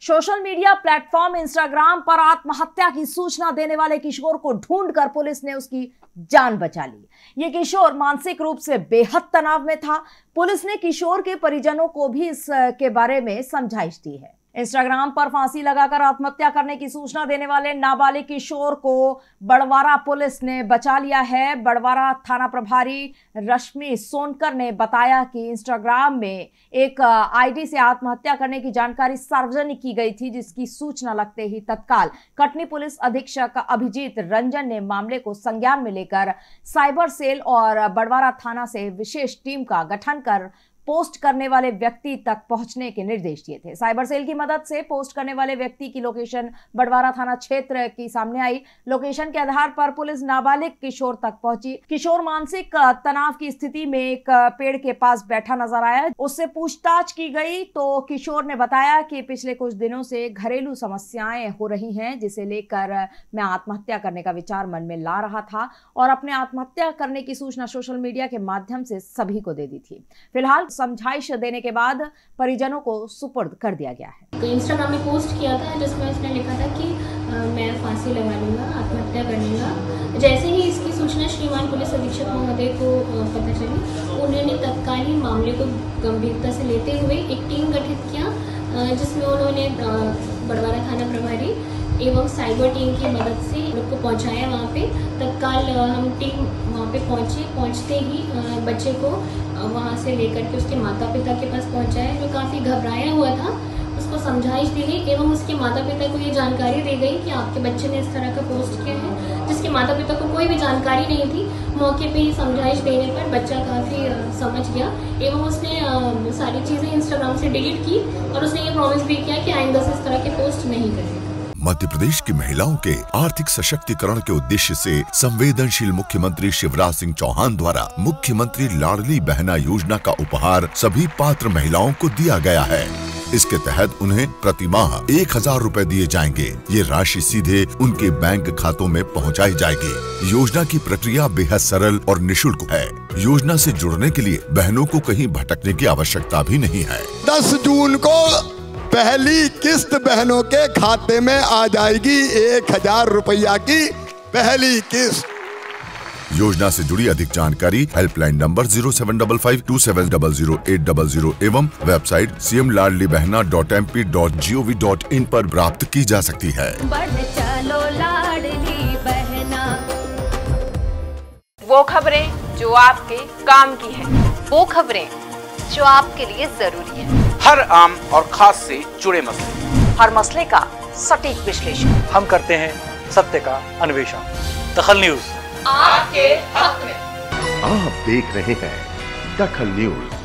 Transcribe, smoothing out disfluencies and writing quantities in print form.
Social media platform Instagram पर आत्महत्या की सूचना देने वाले किशोर को ढूंढकर पुलिस ने उसकी जान बचा ली। ये किशोर मानसिक रूप से बेहद तनाव में था। पुलिस ने किशोर के परिजनों को भी इसके बारे में समझाइश दी है। इंस्टाग्राम पर फांसी लगाकर आत्महत्या करने की सूचना देने वाले नाबालिग किशोर को बड़वारा पुलिस ने बचा लिया है। बड़वारा थाना प्रभारी रश्मि सोनकर ने बताया कि इंस्टाग्राम में एक आईडी से आत्महत्या करने की जानकारी सार्वजनिक की गई थी, जिसकी सूचना लगते ही तत्काल कटनी पुलिस अधीक्षक अभिजीत रंजन ने मामले को संज्ञान में लेकर साइबर सेल और बड़वारा थाना से विशेष टीम का गठन कर पोस्ट करने वाले व्यक्ति तक पहुंचने के निर्देश दिए थे। साइबर सेल की मदद से पोस्ट करने वाले व्यक्ति की लोकेशन बड़वारा थाना क्षेत्र की सामने आई। लोकेशन के आधार पर पुलिस नाबालिग किशोर तक पहुंची। किशोर मानसिक तनाव की स्थिति में एक पेड़ के पास बैठा नजर आया। उससे पूछताछ की गई तो किशोर ने बताया कि पिछले कुछ दिनों से घरेलू समस्याएं हो रही हैं, जिसे लेकर मैं आत्महत्या करने का विचार मन में ला रहा था और अपने आत्महत्या करने की सूचना सोशल मीडिया के माध्यम से सभी को दे दी थी। फिलहाल समझाइश देने के बाद परिजनों को सुपुर्द कर दिया गया है। तो इंस्टाग्राम में पोस्ट किया था जिसमें उसने लिखा था कि मैं फांसी लगा लूँगा, आत्महत्या कर लूँगा। जैसे ही इसकी सूचना श्रीमान पुलिस अधीक्षक महोदय को पता चली, उन्होंने तत्काल ही मामले को गंभीरता से लेते हुए एक टीम गठित किया, जिसमें उन्होंने बड़वारा थाना प्रभारी एवं साइबर टीम की मदद से लोग को पहुंचाया। वहाँ पे तत्काल हम टीम वहाँ पे पहुँचते ही बच्चे को वहाँ से लेकर के उसके माता पिता के पास पहुँचाया, जो काफ़ी घबराया हुआ था। उसको समझाइश दी गई एवं उसके माता पिता को ये जानकारी दी गई कि आपके बच्चे ने इस तरह का पोस्ट किया है, जिसके माता पिता को कोई भी जानकारी नहीं थी। मौके पे ही समझाइश देने पर बच्चा काफ़ी समझ गया एवं उसने सारी चीज़ें इंस्टाग्राम से डिलीट की और उसने ये प्रॉमिस भी किया कि आइंदा से इस तरह के पोस्ट नहीं करेगा। मध्य प्रदेश की महिलाओं के आर्थिक सशक्तिकरण के उद्देश्य से संवेदनशील मुख्यमंत्री शिवराज सिंह चौहान द्वारा मुख्यमंत्री लाडली बहना योजना का उपहार सभी पात्र महिलाओं को दिया गया है। इसके तहत उन्हें प्रति माह 1000 रुपए दिए जाएंगे। ये राशि सीधे उनके बैंक खातों में पहुंचाई जाएगी। योजना की प्रक्रिया बेहद सरल और निःशुल्क है। योजना से जुड़ने के लिए बहनों को कहीं भटकने की आवश्यकता भी नहीं है। 10 जून को पहली किस्त बहनों के खाते में आ जाएगी। 1000 रुपया की पहली किस्त। योजना से जुड़ी अधिक जानकारी हेल्पलाइन नंबर 075527000800 एवं वेबसाइट cmladlibehna.mp.gov.in पर प्राप्त की जा सकती है। बढ़ चलो लाडली बहना। वो खबरें जो आपके काम की है, वो खबरें जो आपके लिए जरूरी है। हर आम और खास से जुड़े मसले, हर मसले का सटीक विश्लेषण हम करते हैं, सत्य का अन्वेषण। दखल न्यूज आपके हक में। आप देख रहे हैं दखल न्यूज।